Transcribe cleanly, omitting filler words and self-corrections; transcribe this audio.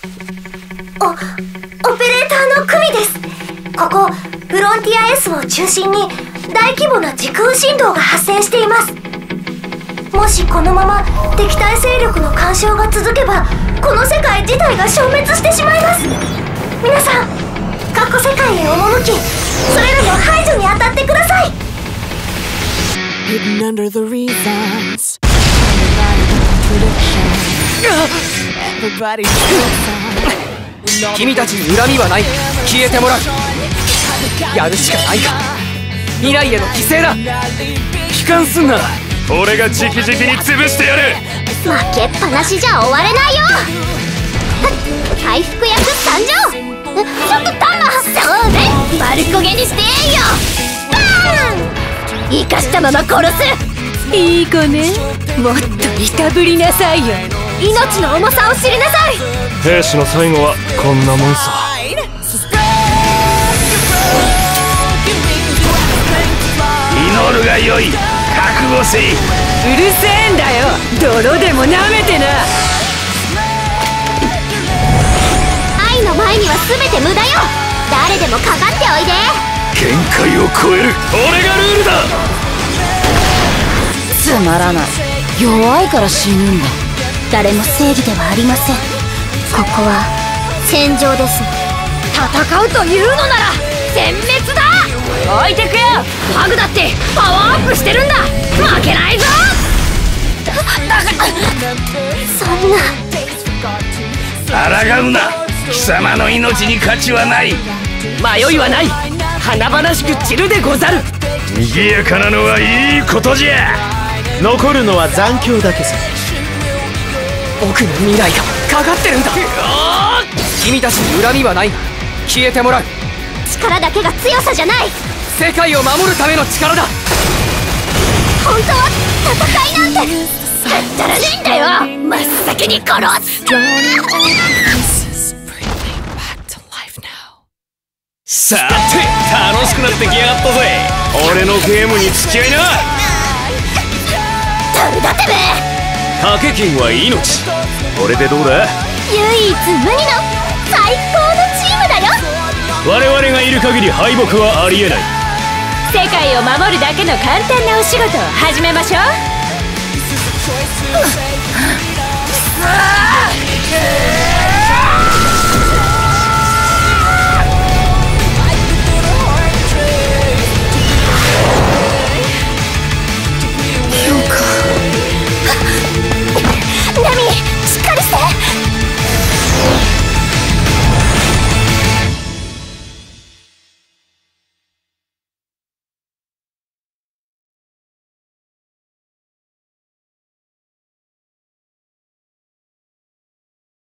オペレーターのクミです。ここフロンティア S を中心に大規模な時空振動が発生しています。もしこのまま敵対勢力の干渉が続けば、この世界自体が消滅してしまいます。皆さん、過去世界へ赴き、それらの排除に当たってください。 君たちに恨みはない。消えてもらう。やるしかないか。未来への犠牲だ。悲観すんな。 俺が直々に潰してやる。 負けっぱなしじゃ終われないよ。回復役参上。ちょっとタンマ。そうね、丸焦げにしてえんよ。バーン。生かしたまま殺す。 いい子ね。もっといたぶりなさいよ。 命の重さを知りなさい。 兵士の最後はこんなもんさ。祈るがよい。覚悟せい。 うるせえんだよ。泥でも舐めてな。 愛の前には全て無駄よ。誰でもかかっておいで。 限界を超える。俺がルールだ。 つまらない。弱いから死ぬんだ。 誰も正義ではありません。ここは戦場です。 戦うというのなら全滅だ。置いてくよ。ハグだってパワーアップしてるんだ。負けないぞ。 そんな。 抗うな。貴様の命に価値はない。 迷いはない。華々しく散るでござる。 賑やかなのはいいことじゃ。 残るのは残響だけさ。 僕の未来がかかってるんだ。君たちに恨みはない。消えてもらう。 力だけが強さじゃない。 世界を守るための力だ。 本当は戦いなんてくったらねえんだよ。真っ先に殺す。 さて、楽しくなってきやがったぜ。俺のゲームに付き合いな。 誰だてめえ。 賭け金は命。これでどうだ。 唯一無二の最高のチームだよ。 我々がいる限り敗北はありえない。 世界を守るだけの簡単なお仕事を始めましょう。